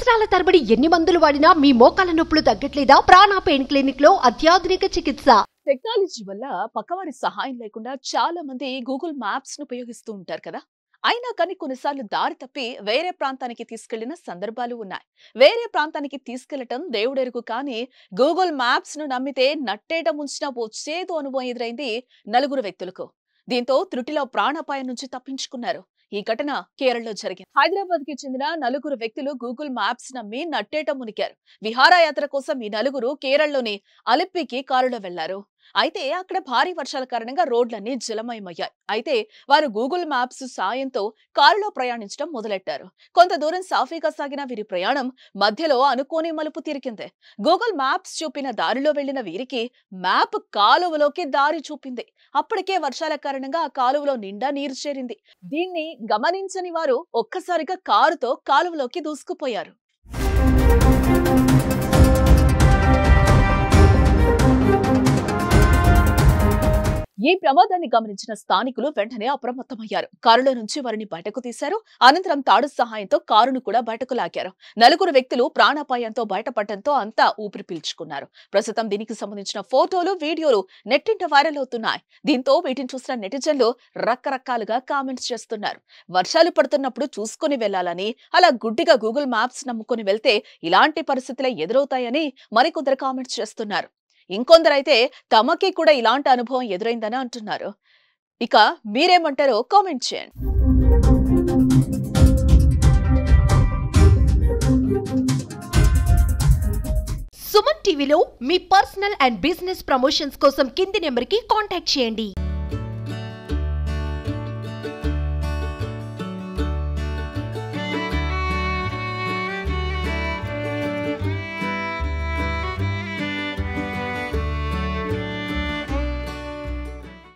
సంవత్సరాల తరబడి ఎన్ని మందులు వాడినా మీ మోకాల నొప్పులు తగ్గట్లేదా? ప్రాణ పెయిన్ క్లినిక్ లో అత్యాధునిక చికిత్స. టెక్నాలజీ వల్ల పక్కవారి సహాయం లేకుండా చాలా మంది గూగుల్ మ్యాప్స్ ను ఉపయోగిస్తూ ఉంటారు కదా. అయినా కానీ కొన్నిసార్లు దారి తప్పి వేరే ప్రాంతానికి తీసుకెళ్లిన సందర్భాలు ఉన్నాయి. వేరే ప్రాంతానికి తీసుకెళ్లటం దేవుడెరుగు, కానీ గూగుల్ మ్యాప్స్ ను నమ్మితే నట్టేట ముంచిన ఓ చేదు అనుభవం ఎదురైంది నలుగురు వ్యక్తులకు. దీంతో త్రుటిలో ప్రాణాపాయం నుంచి తప్పించుకున్నారు. ఈ ఘటన కేరళలో జరిగింది. హైదరాబాద్ కి చెందిన నలుగురు వ్యక్తులు గూగుల్ మ్యాప్స్ నమ్మి నట్టేట మునిగారు. విహారయాత్ర కోసం ఈ నలుగురు కేరళలోని అలిప్పికి కారులో వెళ్లారు. అయితే అక్కడ భారీ వర్షాల కారణంగా రోడ్లన్నీ జలమయమయ్యాయి. అయితే వారు గూగుల్ మ్యాప్స్ సాయంతో కారులో ప్రయాణించడం మొదలెట్టారు. కొంత దూరం సాఫీగా సాగిన వీరి ప్రయాణం మధ్యలో అనుకోని మలుపు తిరిగింది. గూగుల్ మ్యాప్స్ చూపిన దారిలో వెళ్లిన వీరికి మ్యాప్ కాలువలోకి దారి చూపింది. అప్పటికే వర్షాల కారణంగా ఆ కాలువలో నిండా నీరు చేరింది. దీన్ని గమనించని వారు ఒక్కసారిగా కారుతో కాలువలోకి దూసుకుపోయారు. ఈ ప్రమాదాన్ని గమనించిన స్థానికులు వెంటనే అప్రమత్తమయ్యారు. కారులో నుంచి వారిని బయటకు తీశారు. అనంతరం తాడు సహాయంతో కారును కూడా బయటకు లాగారు. నలుగురు వ్యక్తులు ప్రాణాపాయంతో బయటపడటంతో అంతా ఊపిరి పీల్చుకున్నారు. ప్రస్తుతం దీనికి సంబంధించిన ఫోటోలు, వీడియోలు నెట్టింట వైరల్ అవుతున్నాయి. దీంతో వీటిని చూసిన నెటిజన్లు రకరకాలుగా కామెంట్స్ చేస్తున్నారు. వర్షాలు పడుతున్నప్పుడు చూసుకుని వెళ్లాలని, అలా గుడ్డిగా గూగుల్ మ్యాప్స్ నమ్ముకుని వెళ్తే ఇలాంటి పరిస్థితులే ఎదురవుతాయని మరికొందరు కామెంట్స్ చేస్తున్నారు. ఇంకొందరైతే తమకి కూడా ఇలాంటి అనుభవం ఎదురైందని అంటున్నారు. ఇక మీరేమంటారో కామెంట్ చేయండి. సుమన్ టీవీలో మీ పర్సనల్ అండ్ బిజినెస్ ప్రమోషన్స్ కోసం కింది నెంబర్కి కాంటాక్ట్ చేయండి.